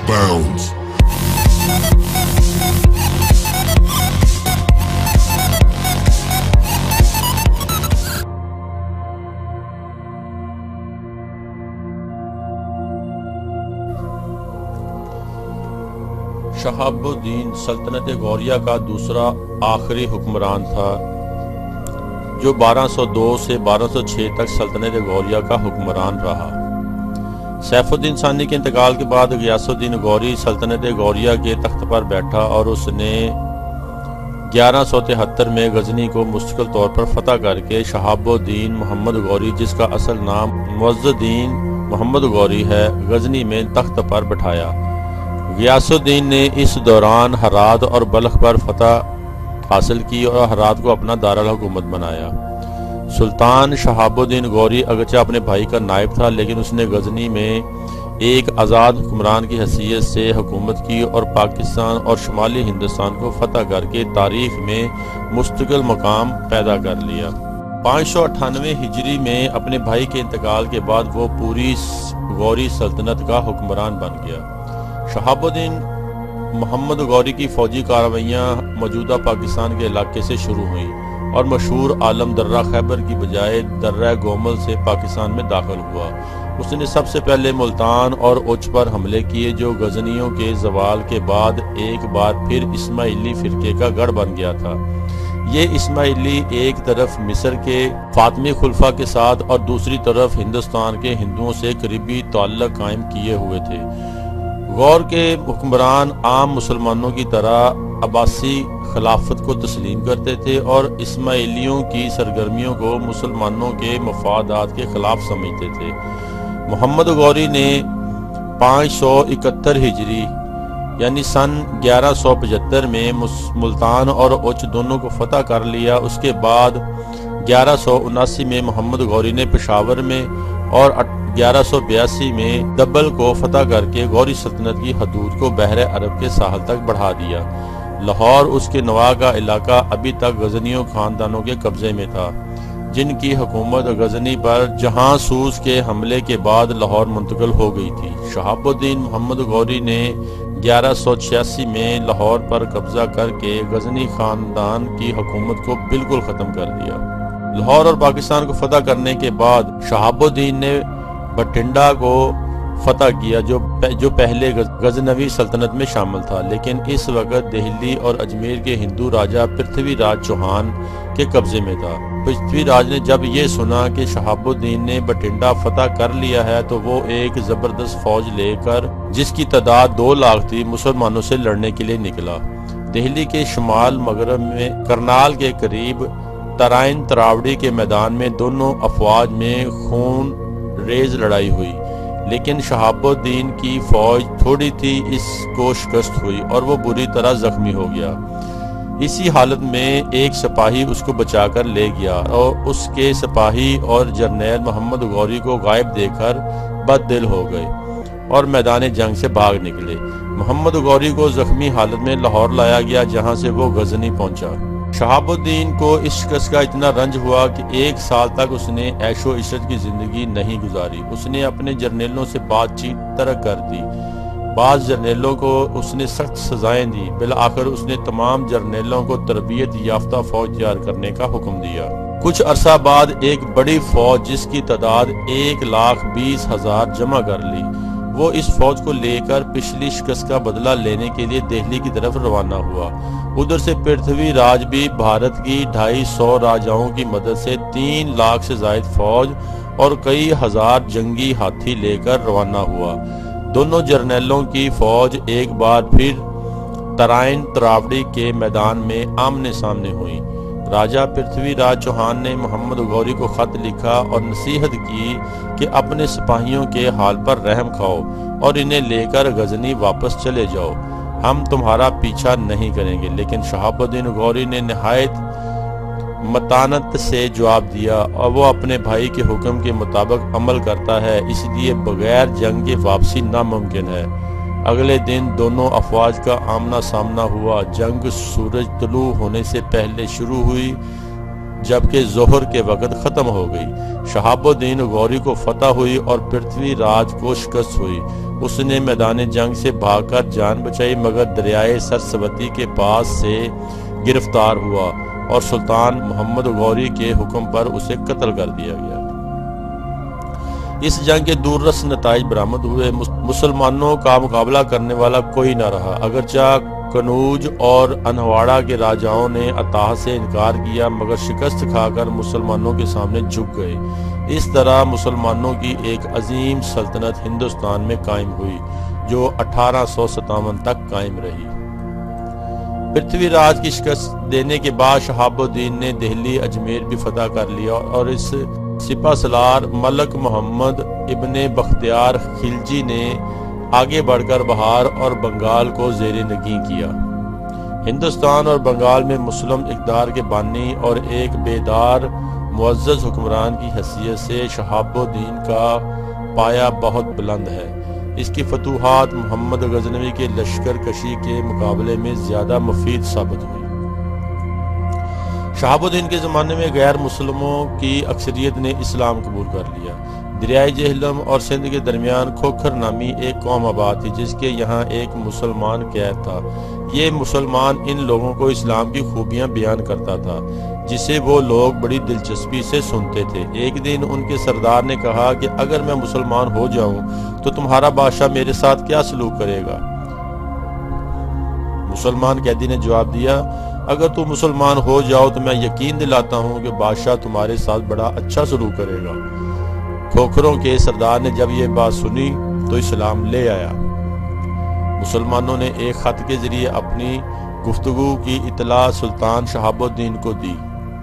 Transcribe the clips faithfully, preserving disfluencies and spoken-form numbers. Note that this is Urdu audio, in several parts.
bounds. شہاب الدین سلطنت غوریہ کا دوسرا آخری حکمران تھا جو بارہ سو دو سے بارہ سو چھ تک سلطنت غوریہ کا حکمران رہا۔ سیف الدین ثانی کے انتقال کے بعد غیاث الدین غوری سلطنت غوریہ کے تخت پر بیٹھا اور اس نے گیارہ سو تہتر میں غزنی کو مستقل طور پر فتح کر کے شہاب الدین محمد غوری، جس کا اصل نام معز الدین محمد غوری ہے، غزنی میں تخت پر بٹھایا۔ غیاث الدین نے اس دوران ہرات اور بلخ پر فتح حاصل کی اور ہرات کو اپنا دارالحکومت بنایا۔ سلطان شہاب الدین غوری اگرچہ اپنے بھائی کا نائب تھا، لیکن اس نے غزنی میں ایک آزاد حکمران کی حیثیت سے حکومت کی اور پاکستان اور شمالی ہندوستان کو فتح کر کے تاریخ میں مستقل مقام پیدا کر لیا۔ پانچ سو اٹھانوے ہجری میں اپنے بھائی کے انتقال کے بعد وہ پوری غوری سلطنت کا حکمران بن گیا۔ شہاب الدین محمد غوری کی فوجی کارروائیاں موجودہ پاکستان کے علاقے سے شروع ہوئیں اور مشہور عالم درہ خیبر کی بجائے درہ گومل سے پاکستان میں داخل ہوا۔ اس نے سب سے پہلے ملتان اور اوچ پر حملے کیے، جو غزنیوں کے زوال کے بعد ایک بار پھر اسماعیلی فرقے کا گڑھ بن گیا تھا۔ یہ اسماعیلی ایک طرف مصر کے فاطمی خلفاء کے ساتھ اور دوسری طرف ہندوستان کے ہندوؤں سے قریبی تعلق قائم کیے ہوئے تھے۔ غور کے حکمران عام مسلمانوں کی طرح عباسی خلافت کو تسلیم کرتے تھے اور اسماعیلیوں کی سرگرمیوں کو مسلمانوں کے مفادات کے خلاف سمجھتے تھے۔ محمد غوری نے پانچ سو اکہتر ہجری یعنی سن گیارہ سو پچہتر میں ملتان اور اوچ دونوں کو فتح کر لیا۔ اس کے بعد گیارہ سو اناسی میں محمد غوری نے پشاور میں اور گیارہ سو بیاسی میں دبل کو فتح کر کے غوری سلطنت کی حدود کو بحر عرب کے ساحل تک بڑھا دیا۔ لاہور اس کے نواح کا علاقہ ابھی تک غزنیوں خاندانوں کے قبضے میں تھا، جن کی حکومت غزنی پر جہاں سوز کے حملے کے بعد لاہور منتقل ہو گئی تھی۔ شہاب الدین محمد غوری نے گیارہ سو چھیاسی میں لاہور پر قبضہ کر کے غزنی خاندان کی حکومت کو بالکل ختم کر دیا۔ لاہور اور پاکستان کو فتح کرنے کے بعد شہاب الدین نے بٹھنڈا کو فتح کیا، جو جو پہلے غزنوی سلطنت میں شامل تھا، لیکن اس وقت دہلی اور اجمیر کے ہندو راجہ پرتھوی راج چوہان کے قبضے میں تھا۔ پرتھوی راج نے جب یہ سنا کہ شہاب الدین نے بٹھنڈا فتح کر لیا ہے تو وہ ایک زبردست فوج لے کر، جس کی تعداد دو لاکھ تھی، مسلمانوں سے لڑنے کے لیے نکلا۔ دہلی کے شمال مغرب میں کرنال کے قریب ترائن تراوڑی کے میدان میں دونوں افواج میں خون ریز لڑائی ہوئی، لیکن شہاب الدین کی فوج تھوڑی تھی، اس کو شکست ہوئی اور وہ بری طرح زخمی ہو گیا۔ اسی حالت میں ایک سپاہی اس کو بچا کر لے گیا اور اس کے سپاہی اور جرنیل محمد غوری کو غائب دیکھ کر بد دل ہو گئے اور میدان جنگ سے بھاگ نکلے۔ محمد غوری کو زخمی حالت میں لاہور لایا گیا، جہاں سے وہ غزنی پہنچا۔ شہاب الدین کو اس شکست کا اتنا رنج ہوا کہ ایک سال تک اس نے عیش و عشرت کی زندگی نہیں گزاری۔ اس نے اپنے جرنیلوں سے بات چیت ترک کر دی، بعض جرنیلوں کو اس نے سخت سزائیں دی، بالآخر اس نے تمام جرنیلوں کو تربیت یافتہ فوج تیار کرنے کا حکم دیا۔ کچھ عرصہ بعد ایک بڑی فوج جس کی تعداد ایک لاکھ بیس ہزار جمع کر لی، وہ اس فوج کو لے کر پچھلی شکست کا بدلہ لینے کے لیے دہلی کی طرف روانہ ہوا۔ ادھر سے پرتھوی راج بھی بھارت کی ڈھائی سو راجاؤں کی مدد سے تین لاکھ سے زائد فوج اور کئی ہزار جنگی ہاتھی لے کر روانہ ہوا۔ دونوں جرنیلوں کی فوج ایک بار پھر ترائن تراوڑی کے میدان میں آمنے سامنے ہوئی۔ راجہ پرتھوی راج چوہان نے محمد غوری کو خط لکھا اور نصیحت کی کہ اپنے سپاہیوں کے حال پر رحم کھاؤ اور انہیں لے کر غزنی واپس چلے جاؤ، ہم تمہارا پیچھا نہیں کریں گے۔ لیکن شہاب الدین غوری نے نہایت متانت سے جواب دیا اور وہ اپنے بھائی کے حکم کے مطابق عمل کرتا ہے، اس لیے بغیر جنگ کے واپسی ناممکن ہے۔ اگلے دن دونوں افواج کا آمنا سامنا ہوا۔ جنگ سورج طلوع ہونے سے پہلے شروع ہوئی جبکہ ظہر کے وقت ختم ہو گئی۔ شہاب الدین غوری کو فتح ہوئی اور پرتھوی راج کو شکست ہوئی۔ اس نے میدان جنگ سے بھاگ کر جان بچائی، مگر دریائے سرسوتی کے پاس سے گرفتار ہوا اور سلطان محمد غوری کے حکم پر اسے قتل کر دیا گیا۔ اس جنگ کے دوررس نتائج برآمد ہوئے۔ مسلمانوں کا مقابلہ کرنے والا کوئی نہ رہا، اگرچہ کنوج اور انہواڑہ کے راجاؤں نے عطا سے انکار کیا، مگر شکست کھا کر مسلمانوں کے سامنے جھک گئے۔ اس طرح مسلمانوں کی ایک عظیم سلطنت ہندوستان میں قائم ہوئی، جو اٹھارہ سو ستاون تک قائم رہی۔ پرتھوی راج کی شکست دینے کے بعد شہاب الدین نے دہلی اجمیر بھی فتح کر لیا اور اس سپہ سالار ملک محمد ابن بختیار خلجی نے آگے بڑھ کر بہار اور بنگال کو زیر نگیں کیا۔ ہندوستان اور بنگال میں مسلم اقتدار کے بانی اور ایک بیدار معزز حکمران کی حیثیت سے شہاب الدین کا پایہ بہت بلند ہے۔ اس کی فتوحات محمد غزنوی کے لشکر کشی کے مقابلے میں زیادہ مفید ثابت ہوئی۔ شہاب الدین کے زمانے میں غیر مسلموں کی اکثریت نے اسلام قبول کر لیا۔ دریائے جہلم اور سندھ کے درمیان کھوکھر نامی ایک قوم آباد تھی، جس کے یہاں ایک مسلمان قید تھا۔ یہ مسلمان ان لوگوں کو اسلام کی خوبیاں بیان کرتا تھا، جسے وہ لوگ بڑی دلچسپی سے سنتے تھے۔ ایک دن ان کے سردار نے کہا کہ اگر میں مسلمان ہو جاؤں تو تمہارا بادشاہ میرے ساتھ کیا سلوک کرے گا؟ مسلمان قیدی نے جواب دیا، اگر تو مسلمان ہو جاؤ تو میں یقین دلاتا ہوں کہ بادشاہ تمہارے ساتھ بڑا اچھا سلوک کرے گا۔ کھوکھروں کے سردار نے جب یہ بات سنی تو اسلام لے آیا۔ مسلمانوں نے ایک خط کے ذریعے اپنی گفتگو کی اطلاع سلطان شہاب الدین کو دی۔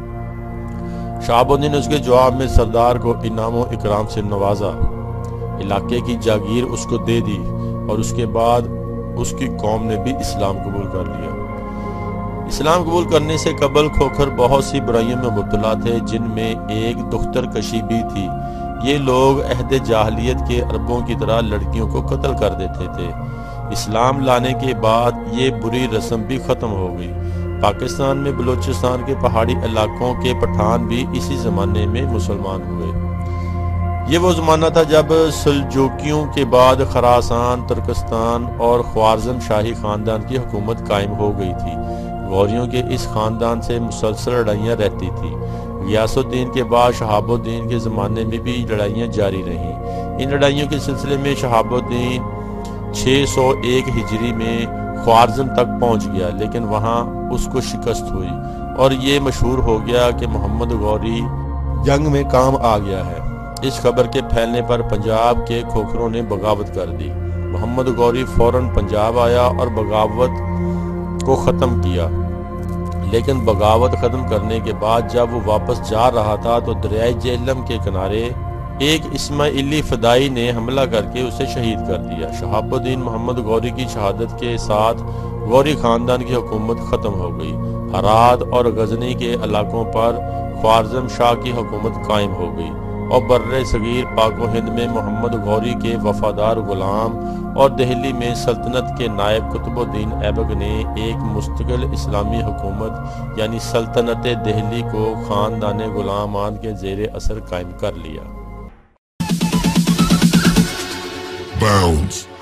شہاب الدین نے اس کے جواب میں سردار کو انعام و اکرام سے نوازا، علاقے کی جاگیر اس کو دے دی اور اس کے بعد اس کی قوم نے بھی اسلام قبول کر لیا۔ اسلام قبول کرنے سے قبل کھوکھر بہت سی برائیوں میں مبتلا تھے، جن میں ایک دختر کشی بھی تھی۔ یہ لوگ عہد جاہلیت کے عربوں کی طرح لڑکیوں کو قتل کر دیتے تھے۔ اسلام لانے کے بعد یہ بری رسم بھی ختم ہو گئی۔ پاکستان میں بلوچستان کے پہاڑی علاقوں کے پٹھان بھی اسی زمانے میں مسلمان ہوئے۔ یہ وہ زمانہ تھا جب سلجوکیوں کے بعد خراسان، ترکستان اور خوارزم شاہی خاندان کی حکومت قائم ہو گئی تھی۔ غوریوں کے اس خاندان سے مسلسل لڑائیاں رہتی تھیں۔ غیاث الدین کے بعد شہاب الدین کے زمانے میں بھی لڑائیاں جاری رہیں۔ ان لڑائیوں کے سلسلے میں شہاب الدین چھ سو ایک ہجری میں خوارزم تک پہنچ گیا، لیکن وہاں اس کو شکست ہوئی اور یہ مشہور ہو گیا کہ محمد غوری جنگ میں کام آ گیا ہے۔ اس خبر کے پھیلنے پر پنجاب کے کھوکھروں نے بغاوت کر دی۔ محمد غوری فوراً پنجاب آیا اور بغاوت کو ختم کیا، لیکن بغاوت ختم کرنے کے بعد جب وہ واپس جا رہا تھا تو دریائے جہلم کے کنارے ایک اسماعیلی فدائی نے حملہ کر کے اسے شہید کر دیا۔ شہاب الدین محمد غوری کی شہادت کے ساتھ غوری خاندان کی حکومت ختم ہو گئی۔ ہرات اور غزنی کے علاقوں پر خوارزم شاہ کی حکومت قائم ہو گئی اور برِ صغیر پاک و ہند میں محمد غوری کے وفادار غلام اور دہلی میں سلطنت کے نائب قطب الدین ایبک نے ایک مستقل اسلامی حکومت یعنی سلطنت دہلی کو خاندان غلامان کے زیر اثر قائم کر لیا۔ Bounds.